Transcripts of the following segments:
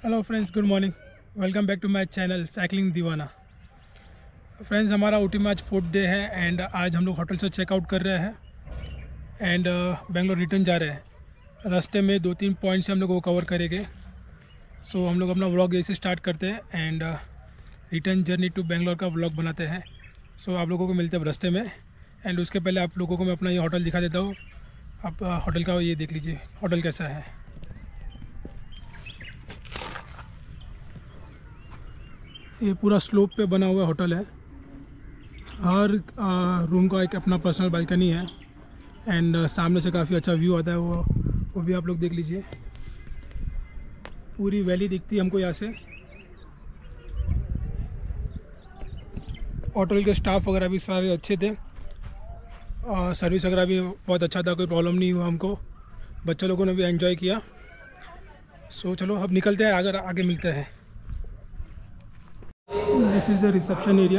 Hello friends, good morning. Welcome back to my channel cycling दीवाना। Friends, हमारा ऊटी में आज 4th डे है एंड आज हम लोग होटल से चेकआउट कर रहे हैं एंड बेंगलोर रिटर्न जा रहे हैं। रास्ते में 2-3 पॉइंट्स हम लोग को कवर करेंगे। सो हम लोग अपना व्लॉग ऐसे स्टार्ट करते हैं and return journey to Bangalore का व्लॉग बनाते हैं। सो आप लोगों को मिलते हैं रास्ते में एंड उसके पहले आप लोगों को मैं अपना ये होटल दिखा देता हूँ। आप होटल का ये देख लीजिए, होटल कैसा है। ये पूरा स्लोप पे बना हुआ होटल है। हर रूम का एक अपना पर्सनल बालकनी है एंड सामने से काफ़ी अच्छा व्यू आता है। वो भी आप लोग देख लीजिए। पूरी वैली दिखती है हमको यहाँ से। होटल के स्टाफ वगैरह भी सारे अच्छे थे। सर्विस वगैरह भी बहुत अच्छा था, कोई प्रॉब्लम नहीं हुआ हमको। बच्चे लोगों ने भी एंजॉय किया। सो चलो अब निकलते हैं, आगे मिलते हैं। This is a reception area.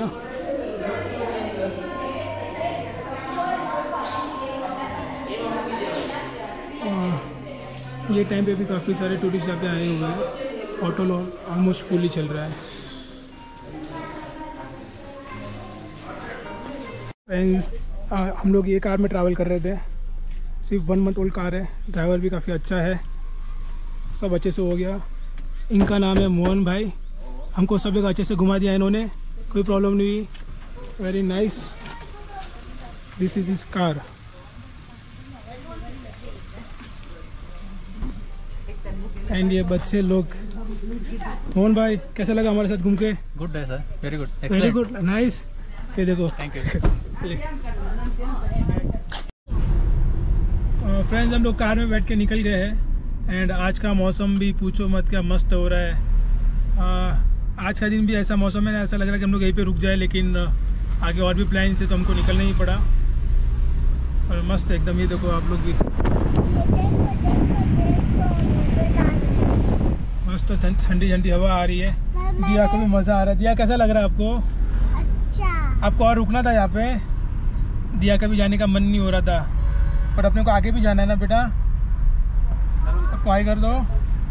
ये टाइम पे भी काफ़ी सारे टूरिस्ट यहाँ पे आए हुए हैं। होटल ऑलमोस्ट फुली चल रहा है। फ्रेंड्स, हम लोग ये कार में ट्रैवल कर रहे थे। सिर्फ 1 मंथ ओल्ड कार है। ड्राइवर भी काफ़ी अच्छा है, सब अच्छे से हो गया। इनका नाम है मोहन भाई। हमको सब जगह अच्छे से घुमा दिया इन्होंने, कोई प्रॉब्लम नहीं हुई। Very nice. This is is car. And ये बच्चे लोग। मोहन भाई, कैसा लगा हमारे साथ घूम के? गुड है sir, very good, very good, nice. ये देखो, थैंक यू। फ्रेंड्स, हम लोग कार में बैठ के निकल गए हैं एंड आज का मौसम भी पूछो मत, क्या मस्त हो रहा है। आज का दिन भी ऐसा मौसम है, ऐसा लग रहा है कि हम लोग यहीं पे रुक जाए, लेकिन आगे और भी प्लान से तो हमको निकलना ही पड़ा। और मस्त एकदम, ये देखो आप लोग भी मस्त ठंडी ठंडी हवा आ रही है। दिया को भी मज़ा आ रहा है। दिया, कैसा लग रहा है आपको? अच्छा। आपको और रुकना था यहाँ पे? दिया का भी जाने का मन नहीं हो रहा था, पर अपने को आगे भी जाना है ना बेटा। सबको हाय कर दो।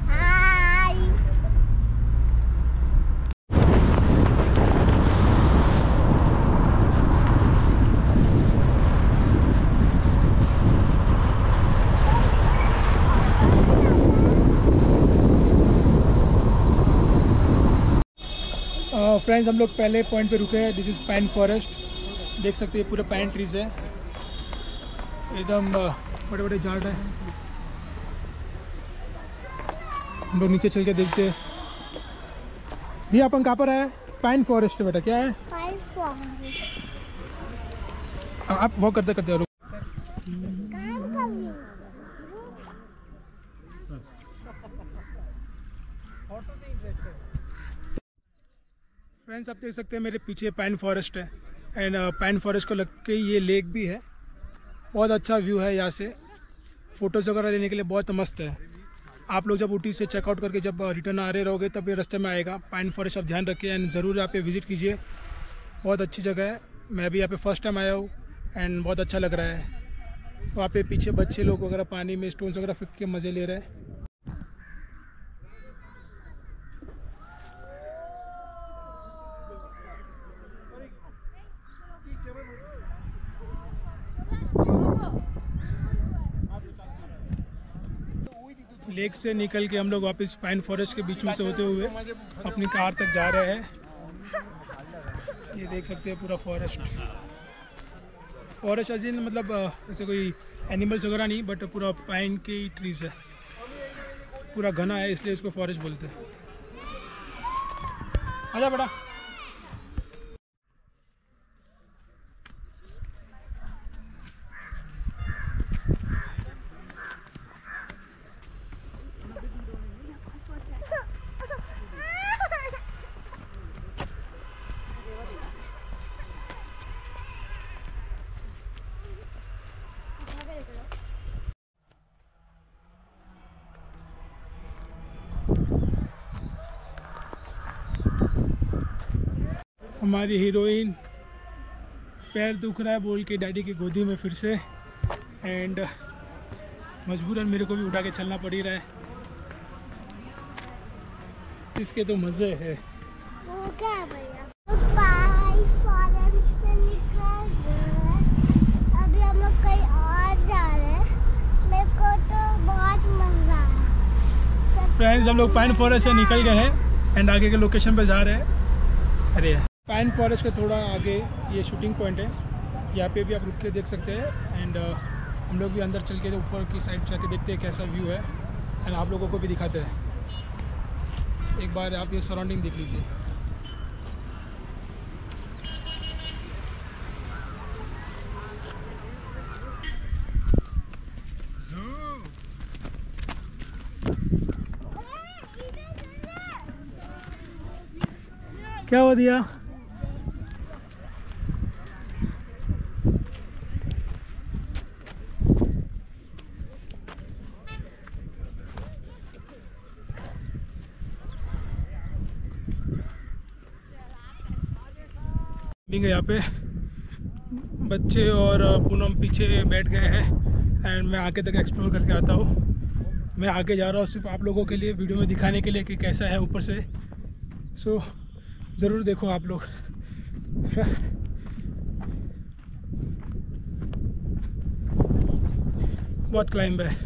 फ्रेंड्स, हम लोग पहले पॉइंट पे रुके हैं। This is pine forest. देख सकते हैं पूरे पाइन ट्रीज है, एकदम बड़े बड़े झाड़ है। हम लोग नीचे चल के देखते हैं। दिया, अपन कहाँ पर है? पाइन फॉरेस्ट बेटा। क्या है? Pine forest. आप वॉक करते करते रुक। फ्रेंड्स, आप देख सकते हैं मेरे पीछे पाइन फॉरेस्ट है एंड पाइन फॉरेस्ट को लग के ये लेक भी है। बहुत अच्छा व्यू है यहाँ से। फ़ोटोज़ वगैरह लेने के लिए बहुत मस्त है। आप लोग जब ऊटी से चेकआउट करके जब रिटर्न आ रहे रहोगे तब ये रास्ते में आएगा पाइन फॉरेस्ट। आप ध्यान रखिए एंड ज़रूर यहाँ पे विज़िट कीजिए। बहुत अच्छी जगह है। मैं भी यहाँ पे फर्स्ट टाइम आया हूँ एंड बहुत अच्छा लग रहा है। वहाँ पे पीछे बच्चे लोग वगैरह पानी में स्टोन्स वगैरह फेंक के मज़े ले रहे हैं। लेक से निकल के हम लोग वापस पाइन फॉरेस्ट के बीच में से होते हुए अपनी कार तक जा रहे हैं। ये देख सकते हैं पूरा फॉरेस्ट अजीन, मतलब ऐसे कोई एनिमल्स वगैरह नहीं, बट पूरा पाइन के ट्रीज है। पूरा घना है, इसलिए इसको फॉरेस्ट बोलते हैं। आजा बेटा। हमारी हीरोइन पैर दुख रहा है बोल के डैडी की गोदी में फिर से, एंड मजबूरन मेरे को भी उठा के चलना पड़ ही रहा है। इसके तो मज़े है। वो क्या है भैया? बाय फॉरेन से निकल गए, अभी हम लोग कहीं और जा रहे हैं। मेरे को तो बहुत मज़ा आया। फ्रेंड्स हम लोग पाइन फॉरेस्ट से निकल गए हैं एंड आगे के लोकेशन पे जा रहे हैं। अरे पाइन फॉरेस्ट के थोड़ा आगे ये शूटिंग पॉइंट है, यहाँ पे भी आप रुक के देख सकते हैं। एंड हम लोग भी अंदर चल के ऊपर की साइड जाके देखते हैं कैसा व्यू है एंड आप लोगों को भी दिखाते हैं। एक बार आप ये सराउंडिंग देख लीजिए। क्या हो दिया? यहाँ पे बच्चे और पूनम पीछे बैठ गए हैं एंड मैं आगे तक एक्सप्लोर करके आता हूँ। मैं आगे जा रहा हूँ सिर्फ आप लोगों के लिए वीडियो में दिखाने के लिए कि कैसा है ऊपर से। सो ज़रूर देखो आप लोग। बहुत क्लाइंब है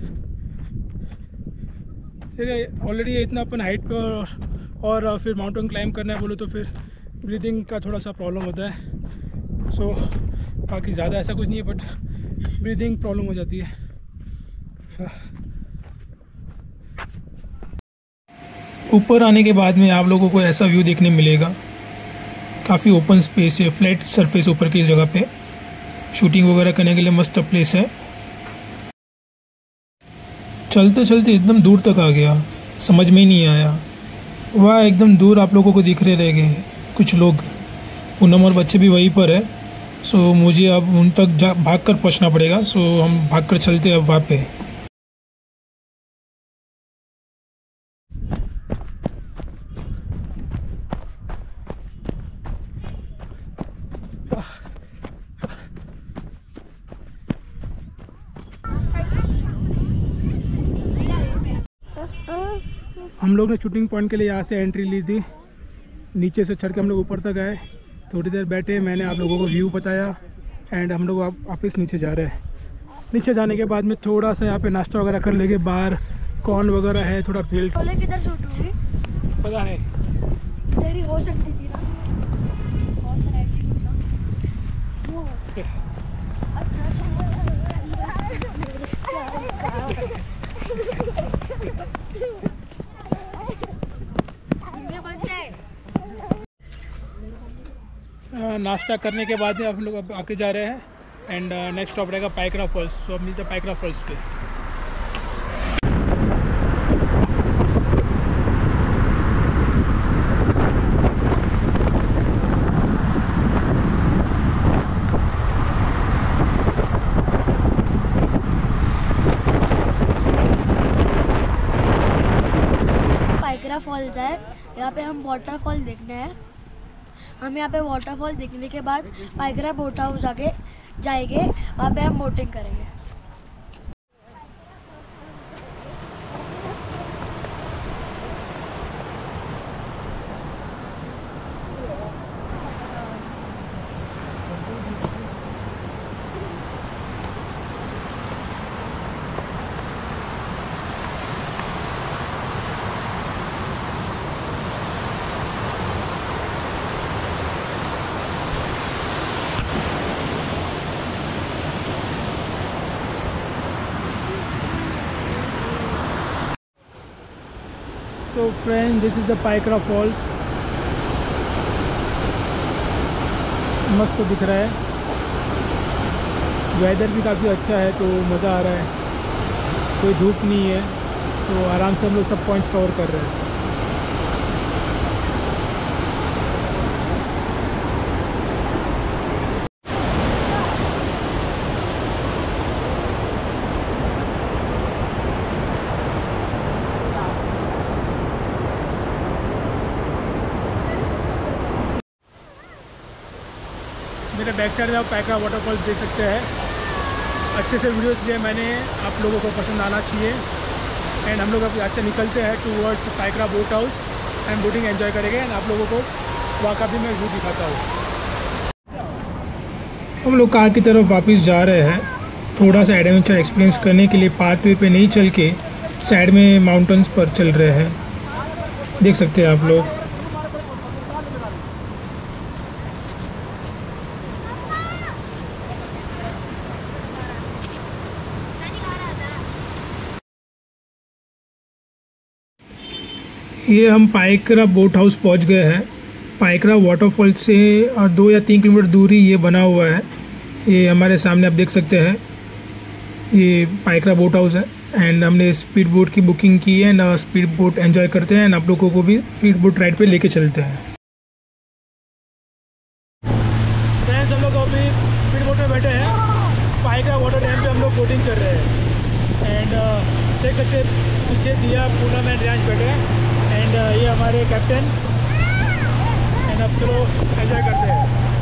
ऑलरेडी इतना अपन हाइट पे और फिर माउंटेन क्लाइंब करना है बोलो तो फिर ब्रीदिंग का थोड़ा सा प्रॉब्लम होता है। सो बाकी ज़्यादा ऐसा कुछ नहीं है बट ब्रीदिंग प्रॉब्लम हो जाती है। ऊपर आने के बाद में आप लोगों को ऐसा व्यू देखने मिलेगा। काफ़ी ओपन स्पेस है, फ्लैट सरफेस ऊपर की जगह पे शूटिंग वगैरह करने के लिए मस्त प्लेस है। चलते चलते एकदम दूर तक आ गया, समझ में ही नहीं आया। वह एकदम दूर आप लोगों को दिख रहे रह गए कुछ लोग। पूनम और बच्चे भी वहीं पर है। सो मुझे अब उन तक भाग कर पहुँचना पड़ेगा। सो हम भाग कर चलते हैं अब वहाँ पे। हम लोग ने शूटिंग पॉइंट के लिए यहाँ से एंट्री ली थी। नीचे से चढ़ के हम लोग ऊपर तक आए, थोड़ी देर बैठे, मैंने आप लोगों को व्यू बताया एंड हम लोग वापस नीचे जा रहे हैं। नीचे जाने के बाद में थोड़ा सा यहाँ पे नाश्ता वगैरह कर लेंगे। बाहर कॉर्न वगैरह है, थोड़ा फील्ड। किधर शूट होगी पता नहीं, तेरी हो सकती थी ना। बहुत सारा एक्टिंग नाश्ता करने के बाद में आप लोग अब आके जा रहे हैं एंड नेक्स्ट स्टॉप रहेगा पाइकरा फॉल्स। सो अब मिलते हैं पाइकरा फॉल्स पे। पाइकरा फॉल्स है, यहाँ पे हम वाटरफॉल देखने हैं। हम यहाँ पे वाटरफॉल देखने के बाद पाइकरा बोट हाउस आके जाएंगे, वहाँ पे हम बोटिंग करेंगे। So friends, this is the Pykara Falls. मस्त दिख रहा है, वेदर भी काफ़ी अच्छा है तो मज़ा आ रहा है। कोई धूप नहीं है तो आराम से हम लोग सब पॉइंट्स कवर कर रहे हैं। मेरे बैक साइड में आप पाइकरा वाटरफॉल्स देख सकते हैं। अच्छे से वीडियोस लिए मैंने, आप लोगों को पसंद आना चाहिए। एंड हम लोग अब यहाँ से निकलते हैं towards Pykara boat house and boating enjoy करेंगे एंड आप लोगों को वहाँ का भी मैं व्यू दिखाता हूँ। हम लोग कार की तरफ वापस जा रहे हैं। थोड़ा सा एडवेंचर एक्सपीरियंस करने के लिए पाथवे पे नहीं चल के साइड में माउंटेन्स पर चल रहे हैं, देख सकते हैं आप लोग। ये हम पाइकरा बोट हाउस पहुंच गए हैं। पाइकरा वाटरफॉल से 2 या 3 किलोमीटर दूरी ये बना हुआ है। ये हमारे सामने आप देख सकते हैं, ये पाइकरा बोट हाउस है एंड हमने स्पीड बोट की बुकिंग की है एंड स्पीड बोट एंजॉय करते हैं एंड आप लोगों को भी स्पीड बोट राइड पे लेके चलते हैं। फ्रेंड्स, हम लोग अभी स्पीड बोट में बैठे हैं। पाइकरा वाटर डैम पे हम लोग बोटिंग कर रहे हैं एंड देख सकते हैं पीछे दिया, पूनम एंड रियांश बैठे हैं एंड ये हमारे कैप्टन एंड अब चलो एंजॉय करते हैं।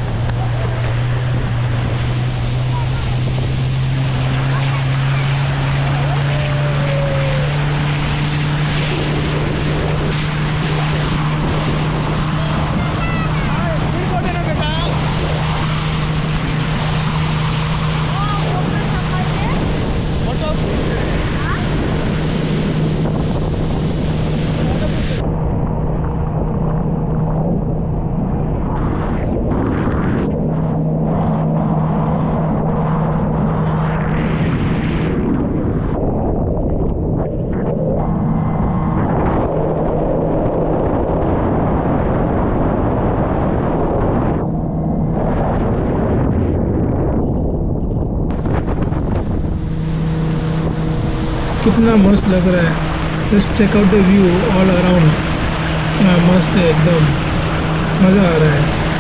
कितना मस्त लग रहा है। Just check out the view all around. क्या मस्त है, एकदम मज़ा आ रहा है।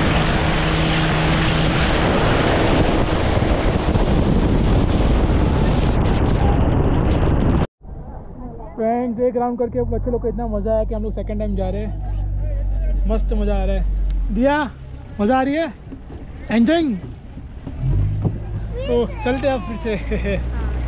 फ्रेंड्स, एक राउंड करके बच्चे लोग को इतना मज़ा आया कि हम लोग सेकंड टाइम जा रहे हैं। मस्त मज़ा आ रहा है। दिया, मज़ा आ रही है? एंजॉइंग? तो चलते हैं फिर से।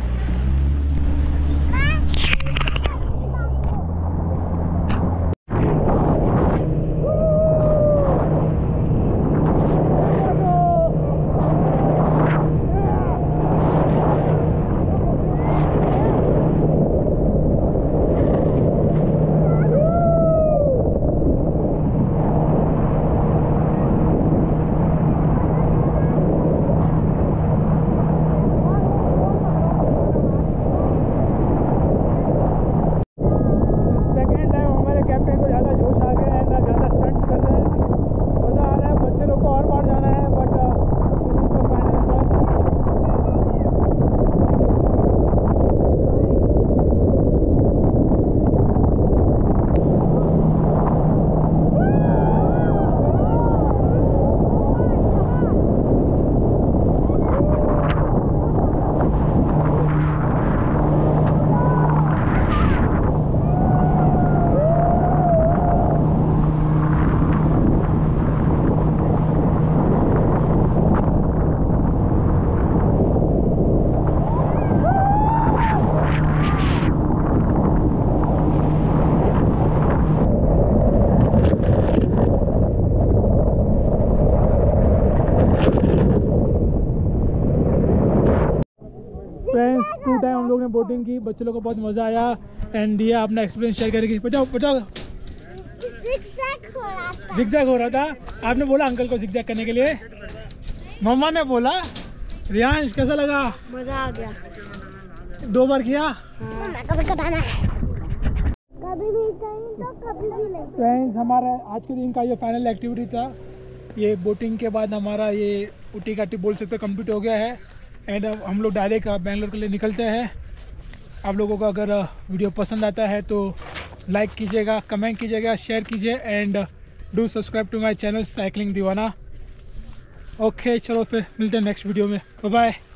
फ्रेंड्स, 2 टाइम हम लोग ने बोटिंग की, बच्चों लोग को बहुत मज़ा आया एंड दिया अपना एक्सपीरियंस शेयर करेगी। बताओ बताओ। जिगजैग हो रहा था। आपने बोला अंकल को जिगजैग करने के लिए, मम्मा ने बोला। रियांश, कैसा लगा? मज़ा आ गया। 2 बार किया? कभी कभाना है, कभी भी कहीं तो कभी भी नहीं। फ्रेंड्स, हमारा आज के दिन का ये फाइनल एक्टिविटी था। ये बोटिंग के बाद हमारा ये ऊटी का ट्रिप बोल सकते कंप्लीट हो गया है एंड अब हम लोग डायरेक्ट बेंगलोर के लिए निकलते हैं। आप लोगों को अगर वीडियो पसंद आता है तो लाइक कीजिएगा, कमेंट कीजिएगा, शेयर कीजिए and do subscribe to my channel cycling दीवाना। ओके, चलो फिर मिलते हैं नेक्स्ट वीडियो में। Bye bye.